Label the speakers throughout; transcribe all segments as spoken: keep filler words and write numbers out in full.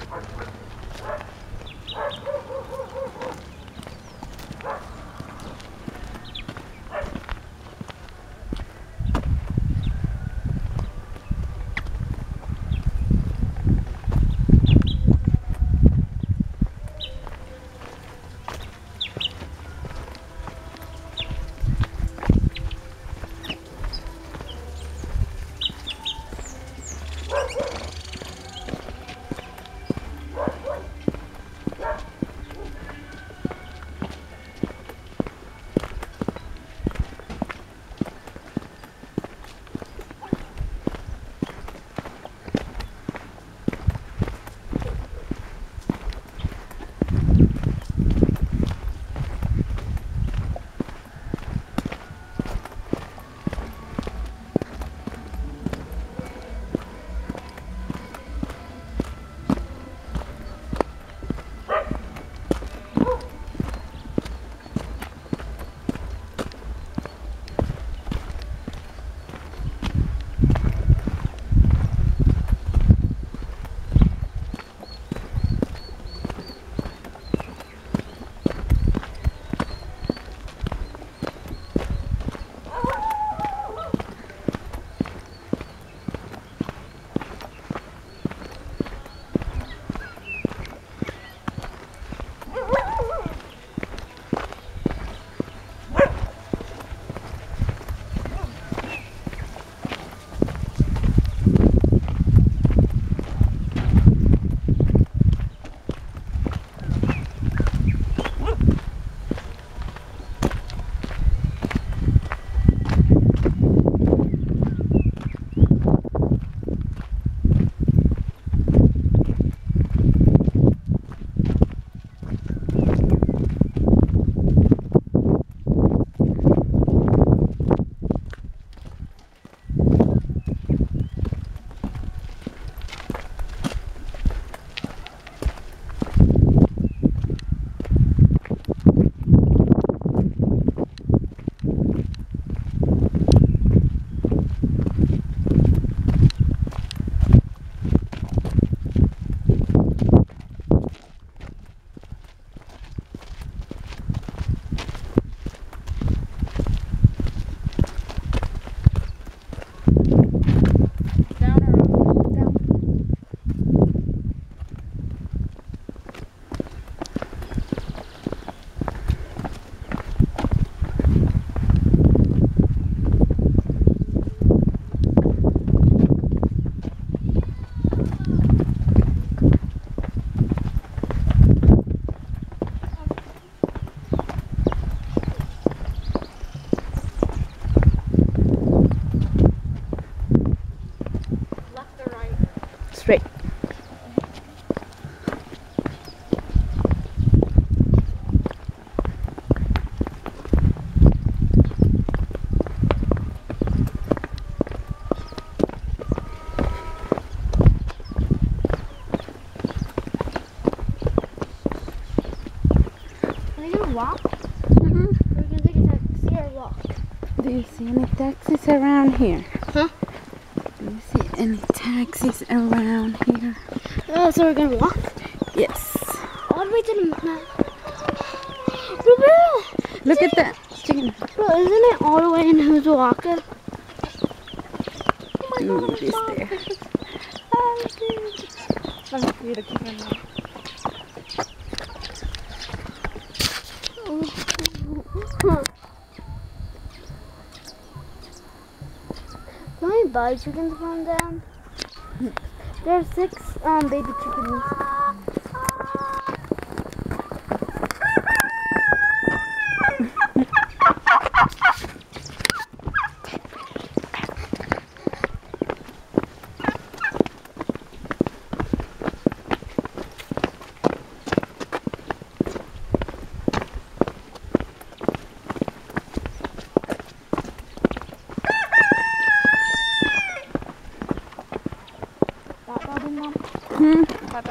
Speaker 1: Straight.
Speaker 2: Are you gonna walk? Mm-hmm. We're gonna take a taxi or walk.
Speaker 1: Do you see any taxis around here?
Speaker 2: Huh?
Speaker 1: Do you see any taxis around here?
Speaker 2: Oh, so we're gonna walk?
Speaker 1: Yes.
Speaker 2: All the way to the map. Bro,
Speaker 1: Look at that chicken.
Speaker 2: bro, isn't it all the way in Who's Walker?
Speaker 1: Ooh, it's there.
Speaker 2: How many baby chickens found down? There are six um, baby chickens.
Speaker 1: Hmm.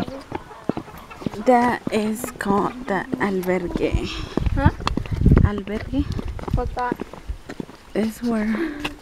Speaker 1: That is called the albergue.
Speaker 2: Huh?
Speaker 1: Albergue
Speaker 2: What's that?
Speaker 1: is where